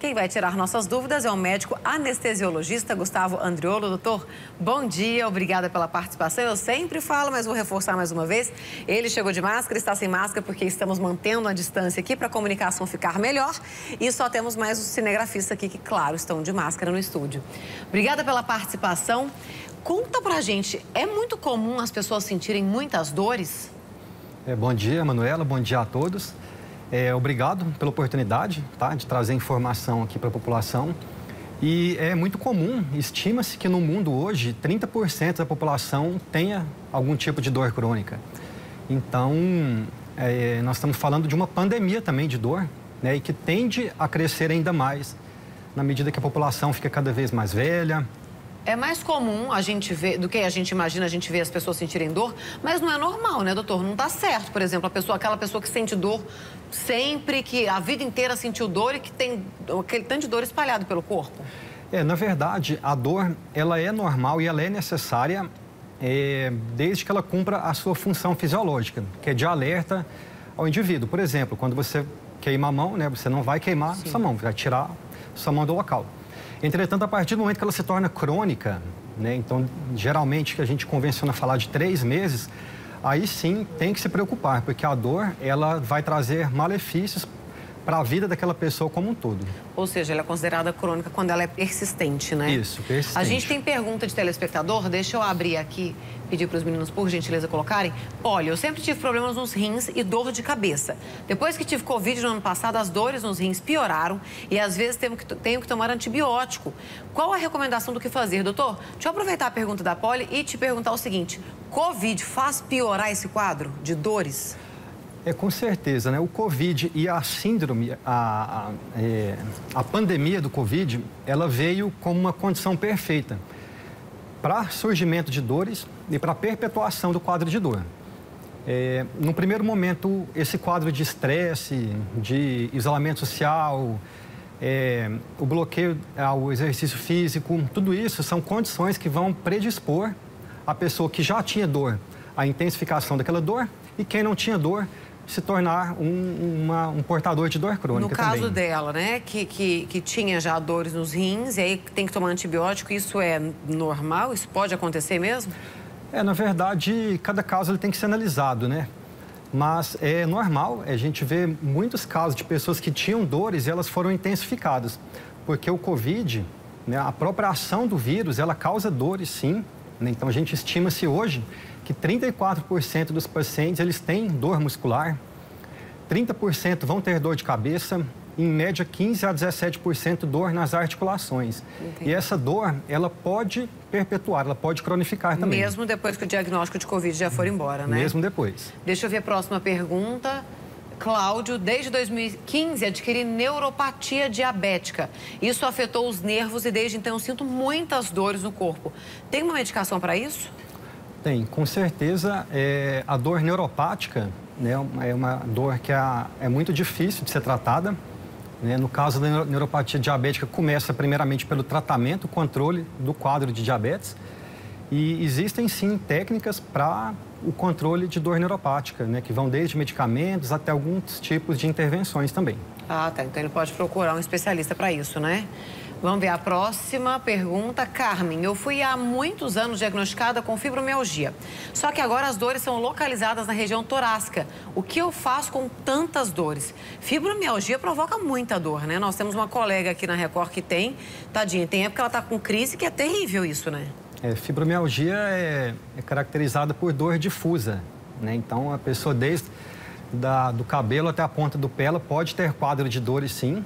Quem vai tirar nossas dúvidas é o médico anestesiologista Gustavo Andriolo. Doutor, bom dia, obrigada pela participação. Eu sempre falo, mas vou reforçar mais uma vez. Ele chegou de máscara, está sem máscara porque estamos mantendo a distância aqui para a comunicação ficar melhor. E só temos mais os cinegrafistas aqui que, claro, estão de máscara no estúdio. Obrigada pela participação. Conta pra gente, é muito comum as pessoas sentirem muitas dores? Bom dia, Manuela, bom dia a todos. Obrigado pela oportunidade, tá, de trazer informação aqui para a população. E é muito comum, estima-se que no mundo hoje 30% da população tenha algum tipo de dor crônica. Então, nós estamos falando de uma pandemia também de dor, né, e que tende a crescer ainda mais na medida que a população fica cada vez mais velha. É mais comum a gente ver, do que a gente imagina, a gente vê as pessoas sentirem dor, mas não é normal, né, doutor? Não tá certo, por exemplo, aquela pessoa que sente dor sempre, que a vida inteira sentiu dor e que tem aquele tanto de dor espalhado pelo corpo. Na verdade, a dor, ela é normal e ela é necessária desde que ela cumpra a sua função fisiológica, que é de alerta ao indivíduo. Por exemplo, quando você queima a mão, né, você não vai queimar sua mão, vai tirar sua mão do local. Entretanto, a partir do momento que ela se torna crônica, né, então, geralmente, que a gente convenciona falar de 3 meses, aí sim tem que se preocupar, porque a dor, ela vai trazer malefícios para a vida daquela pessoa como um todo. Ou seja, ela é considerada crônica quando ela é persistente, né? Isso, persistente. A gente tem pergunta de telespectador, deixa eu abrir aqui, pedir para os meninos, por gentileza, colocarem. Olha, eu sempre tive problemas nos rins e dor de cabeça. Depois que tive Covid no ano passado, as dores nos rins pioraram e às vezes tenho que tomar antibiótico. Qual a recomendação do que fazer, doutor? Deixa eu aproveitar a pergunta da Poli e te perguntar o seguinte, Covid faz piorar esse quadro de dores? Com certeza, né? O Covid e a síndrome, a pandemia do Covid, ela veio como uma condição perfeita para surgimento de dores e para perpetuação do quadro de dor. No primeiro momento, esse quadro de estresse, de isolamento social, o bloqueio ao exercício físico, tudo isso são condições que vão predispor a pessoa que já tinha dor à intensificação daquela dor e quem não tinha dor se tornar um portador de dor crônica também. No caso dela, né, que tinha já dores nos rins e aí tem que tomar antibiótico, isso é normal? Isso pode acontecer mesmo? Na verdade, cada caso ele tem que ser analisado, né? Mas é normal, a gente vê muitos casos de pessoas que tinham dores e elas foram intensificadas. Porque o Covid, né, a própria ação do vírus, ela causa dores sim, né? Então a gente estima-se hoje que 34% dos pacientes eles têm dor muscular, 30% vão ter dor de cabeça, em média 15% a 17% dor nas articulações. Entendi. E essa dor, ela pode perpetuar, ela pode cronificar também. Mesmo depois que o diagnóstico de Covid já for embora, né? Mesmo depois. Deixa eu ver a próxima pergunta. Cláudio, desde 2015 adquiri neuropatia diabética. Isso afetou os nervos e desde então eu sinto muitas dores no corpo. Tem uma medicação para isso? Tem, com certeza. A dor neuropática, né, é uma dor que é muito difícil de ser tratada. Né? No caso da neuropatia diabética, começa primeiramente pelo tratamento, controle do quadro de diabetes. E existem, sim, técnicas para o controle de dor neuropática, né, que vão desde medicamentos até alguns tipos de intervenções também. Ah, tá. Então ele pode procurar um especialista para isso, né? Vamos ver a próxima pergunta. Carmen, eu fui há muitos anos diagnosticada com fibromialgia. Só que agora as dores são localizadas na região torácica. O que eu faço com tantas dores? Fibromialgia provoca muita dor, né? Nós temos uma colega aqui na Record que tem, tadinha, tem época que ela tá com crise, que é terrível isso, né? Fibromialgia é caracterizada por dor difusa, né? Então a pessoa desde do cabelo até a ponta do pé, ela pode ter quadro de dores sim.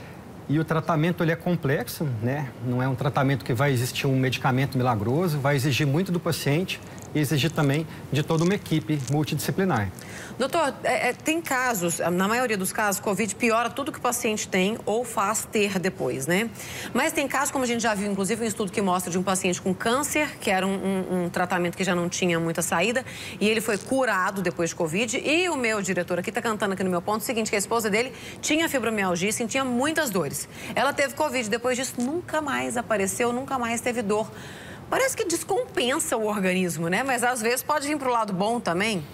E o tratamento ele é complexo, né? Não é um tratamento que vai existir um medicamento milagroso, vai exigir muito do paciente e exigir também de toda uma equipe multidisciplinar. Doutor, tem casos, na maioria dos casos, Covid piora tudo que o paciente tem ou faz ter depois, né? Mas tem casos, como a gente já viu, inclusive, um estudo que mostra de um paciente com câncer, que era um tratamento que já não tinha muita saída, e ele foi curado depois de Covid. E o meu diretor aqui está cantando aqui no meu ponto o seguinte, que a esposa dele tinha fibromialgia e sentia muitas dores. Ela teve Covid, depois disso nunca mais apareceu, nunca mais teve dor. Parece que descompensa o organismo, né? Mas às vezes pode vir para o lado bom também.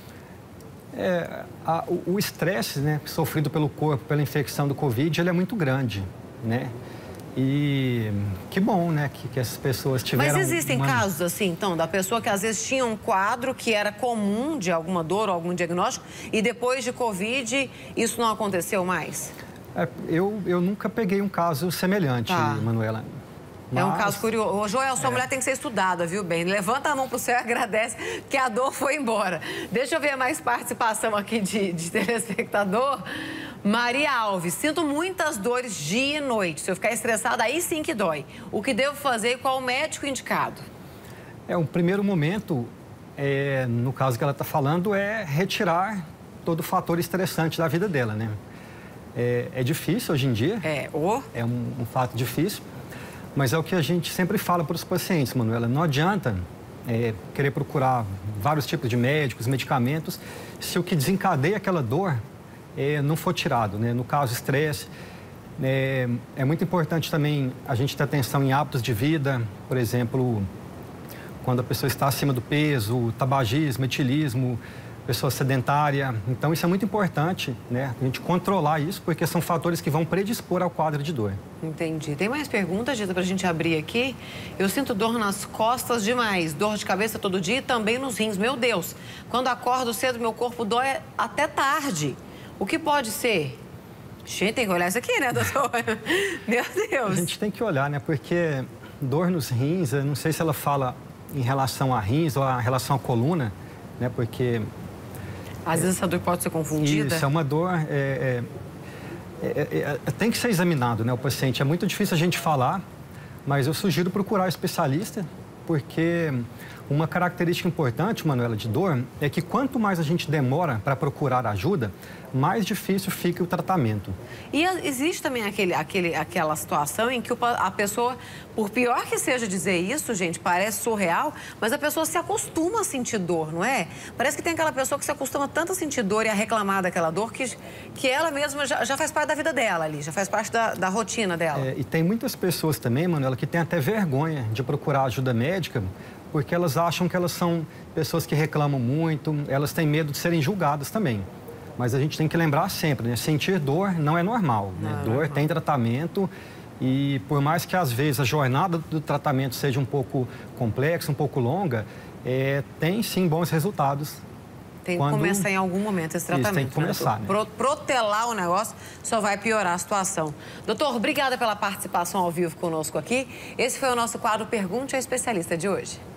O estresse, né, sofrido pelo corpo, pela infecção do Covid, ele é muito grande. né? E que bom, né, que essas pessoas tiveram... Mas existem casos assim, então, da pessoa que às vezes tinha um quadro que era comum de alguma dor ou algum diagnóstico e depois de Covid isso não aconteceu mais? Eu nunca peguei um caso semelhante, Manuela. É um caso curioso. Ô, Joel, sua mulher tem que ser estudada, viu, bem? Levanta a mão pro céu e agradece que a dor foi embora. Deixa eu ver mais participação aqui de telespectador. Maria Alves, sinto muitas dores dia e noite. Se eu ficar estressada, aí sim que dói. O que devo fazer e qual o médico indicado? Um primeiro momento, no caso que ela está falando, é retirar todo o fator estressante da vida dela, né? É difícil hoje em dia. É um fato difícil. Mas é o que a gente sempre fala para os pacientes, Manuela. Não adianta querer procurar vários tipos de médicos, medicamentos, se o que desencadeia aquela dor não for tirado, né? No caso, estresse. É muito importante também a gente ter atenção em hábitos de vida, por exemplo, quando a pessoa está acima do peso, tabagismo, etilismo, pessoa sedentária. Então, isso é muito importante, né? A gente controlar isso, porque são fatores que vão predispor ao quadro de dor. Entendi. Tem mais perguntas, Gita, para a gente abrir aqui? Eu sinto dor nas costas demais, dor de cabeça todo dia e também nos rins. Meu Deus, quando acordo cedo, meu corpo dói até tarde. O que pode ser? Gente, tem que olhar isso aqui, né, doutor? Meu Deus. A gente tem que olhar, né? Porque dor nos rins, eu não sei se ela fala em relação a rins ou em relação à coluna, né? Porque... Às vezes essa dor pode ser confundida. Isso, é uma dor... tem que ser examinado, né, o paciente. É muito difícil a gente falar, mas eu sugiro procurar um especialista, porque uma característica importante, Manuela, de dor, é que quanto mais a gente demora para procurar ajuda, mais difícil fica o tratamento. E existe também aquela situação em que a pessoa, por pior que seja dizer isso, gente, parece surreal, mas a pessoa se acostuma a sentir dor, não é? Parece que tem aquela pessoa que se acostuma tanto a sentir dor e a reclamar daquela dor que ela mesma já faz parte da vida dela ali, já faz parte da rotina dela. E tem muitas pessoas também, Manuela, que têm até vergonha de procurar ajuda médica, porque elas acham que elas são pessoas que reclamam muito, elas têm medo de serem julgadas também. Mas a gente tem que lembrar sempre, né? Sentir dor não é normal, né? Dor tem tratamento e por mais que às vezes a jornada do tratamento seja um pouco complexa, um pouco longa, tem sim bons resultados. Tem que começar em algum momento esse tratamento. Isso, tem que começar, né? Protelar o negócio só vai piorar a situação. Doutor, obrigada pela participação ao vivo conosco aqui. Esse foi o nosso quadro Pergunte ao Especialista de hoje.